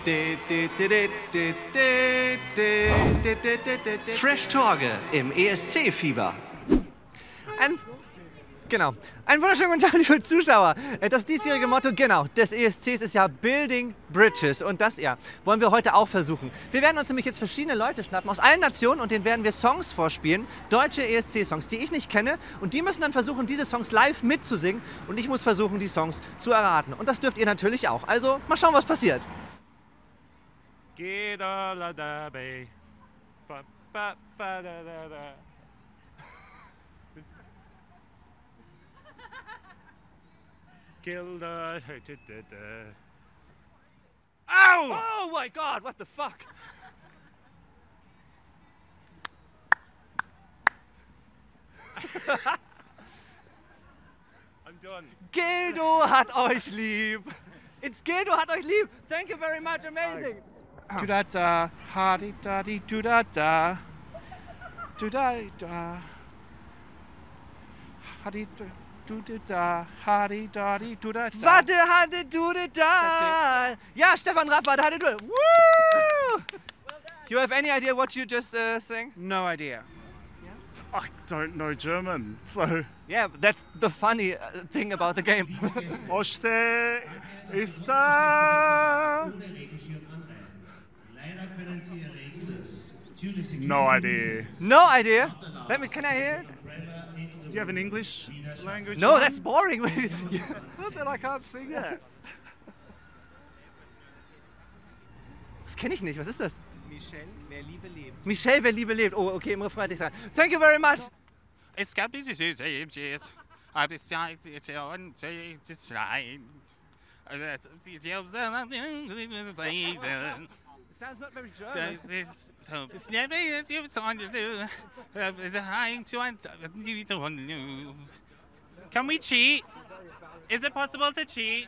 Fresh Torge im ESC-Fieber. Einen wunderschönen guten Tag, liebe Zuschauer. Das diesjährige Motto, des ESCs ist ja Building Bridges. Und das wollen wir heute auch versuchen. Wir werden uns nämlich jetzt verschiedene Leute schnappen aus allen Nationen und denen werden wir Songs vorspielen. Deutsche ESC-Songs, die ich nicht kenne. Und die müssen dann versuchen, diese Songs live mitzusingen. Und ich muss versuchen, die Songs zu erraten. Und das dürft ihr natürlich auch. Also, mal schauen, was passiert. Gilda. Ow! Oh my God, what the fuck? I'm done. Gildo hat euch lieb. It's Gildo hat euch lieb. Thank you very much, amazing. Do da da, ha di da di, do da da, do da da, ha di da. Du da, hadi dadi, du da. Warte, hatte du da. Ja, Stefan Raff, warte, hatte du. Woo! You have any idea what you just sang? No idea. Yeah? I don't know German, so. Yeah, that's the funny thing about the game. Oste ist da. No idea. No idea? Can I hear it? Do you have an English language? No, that's boring. Then I can't sing it. Das kenne ich nicht. Was ist das? Michelle, wer Liebe lebt. Michelle, wer Liebe lebt. Oh, okay, im Refrain hätte ich sagen. Thank you very much. It's got me to do changes. I decide it's on just right. Sounds not very German. It's never as you've on to do. It's a high to. Can we cheat? Is it possible to cheat?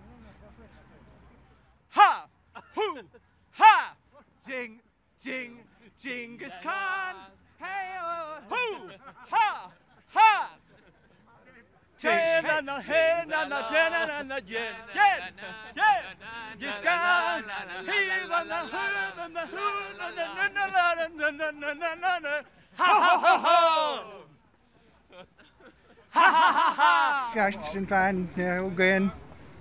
Ha! Hu! Ha! Jing! Jing! Genghis Khan! Hey! Hu! Ha! Ha! Vielleicht sind wir ein Augen.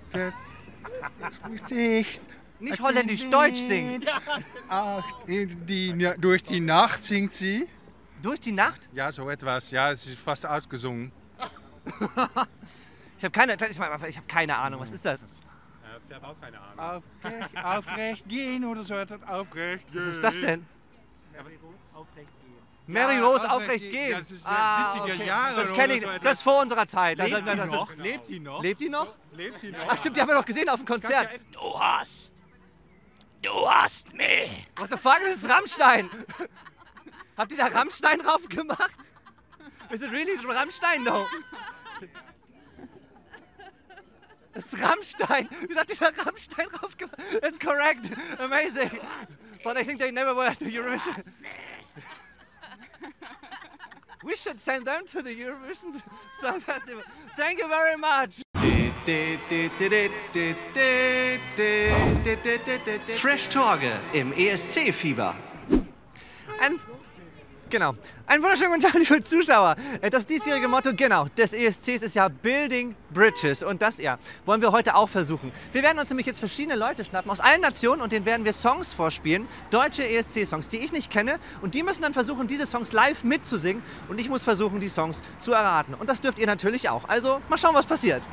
Nicht holländisch, Deutsch singen. Ach, durch die Nacht singt sie. Durch die Nacht? Ja, so etwas. Ja, es ist fast ausgesungen. Ich habe keine Ahnung. Was ist das? Ich habe auch keine Ahnung. Aufrecht gehen oder so etwas. Aufrecht gehen. Was ist das denn? Mary Rose, aufrecht gehen. Mary Rose, aufrecht gehen. Das ist 70er Jahre. Das kenne ich. Das ist vor unserer Zeit. Lebt die noch? Lebt die noch? Lebt die noch? Lebt sie noch? Ach stimmt, die haben wir doch gesehen auf dem Konzert. Du hast mich. What the fuck, das ist Rammstein. Habt ihr da Rammstein drauf gemacht? Is it really Rammstein? No. Das ist Rammstein. Wie habt ihr da Rammstein drauf gemacht? That's correct. Amazing. But I think they never were at the Eurovision. We should send them to the Eurovision Song Festival. Thank you very much. Fresh Torge im ESC-Fieber. Einen wunderschönen guten Tag, liebe Zuschauer. Das diesjährige Motto, des ESCs ist ja Building Bridges. Und das wollen wir heute auch versuchen. Wir werden uns nämlich jetzt verschiedene Leute schnappen aus allen Nationen und denen werden wir Songs vorspielen. Deutsche ESC-Songs, die ich nicht kenne. Und die müssen dann versuchen, diese Songs live mitzusingen. Und ich muss versuchen, die Songs zu erraten. Und das dürft ihr natürlich auch. Also, mal schauen, was passiert.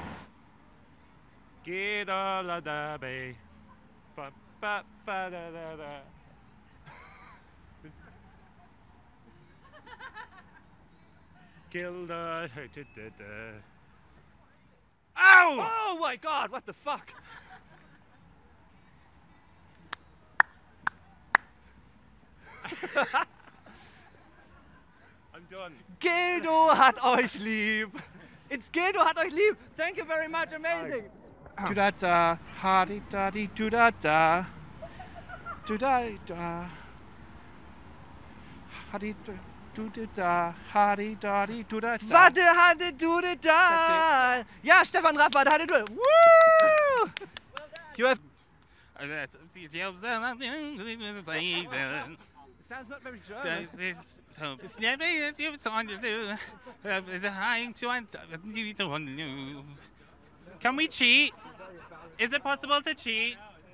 Gilda la da bay. Ba ba ba da da da. Gilda. Ow! Oh my God, what the fuck? I'm done. Gildo hat euch lieb. It's Gildo hat euch lieb. Thank you very much, amazing. Do da da, ha di da di, do da da, do da da, ha di da. Warte, hatte du da. Ja, Stefan Raff, warte, hatte du. Woo! Sounds not very German. Can we cheat? Is it possible to cheat?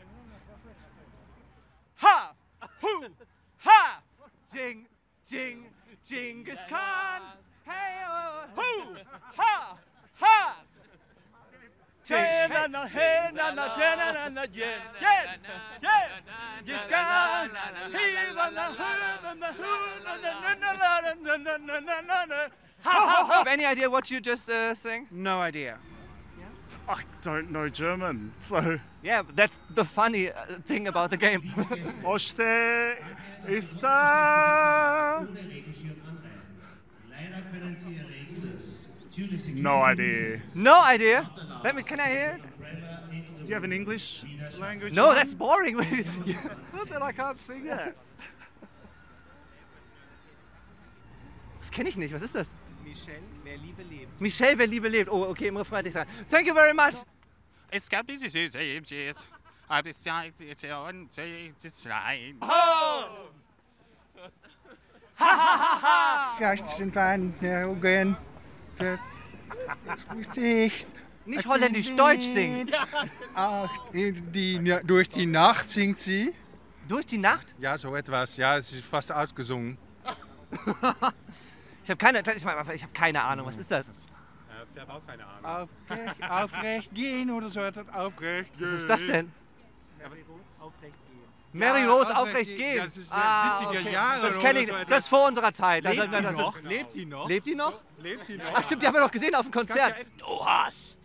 Ha! Hu! Ha! Jing! Jing! Genghis Khan! Hey! Oh! Hu! Ha! Ha! Hey! Hey! Yen! Yen! Genghis Khan! Have any idea what you just sang? No idea. I don't know German, so. Yeah, that's the funny thing about the game. Oste ist da. No idea. No idea. Let me. Can I hear it? Do you have an English language? No, that's boring. Then I can't sing it. Das kenne ich nicht. Was ist das? Michelle, wer Liebe lebt. Michelle, wer Liebe lebt. Oh, okay, im Refrain hätte ich sagen. Thank you very much. It's got me to do changes. I've decided to shine. Vielleicht sind wir ein Gehen. Gesicht. Nicht holländisch, Deutsch singen. Ach, durch die Nacht singt sie. Durch die Nacht? Ja, so etwas. Ja, es ist fast ausgesungen. Ich habe keine Ahnung. Was ist das? Ich habe auch keine Ahnung. Aufrecht gehen oder so etwas. Aufrecht gehen. Was ist das denn? Mary Rose, aufrecht gehen. Mary Rose, aufrecht gehen. Ja, das ist 70er Jahre Das oder kenne ich. so etwas. Das ist vor unserer Zeit. Lebt die Das ist- noch? Lebt die noch? Lebt die noch? Lebt die noch? Ach stimmt, die haben wir noch gesehen auf dem Konzert. Du hast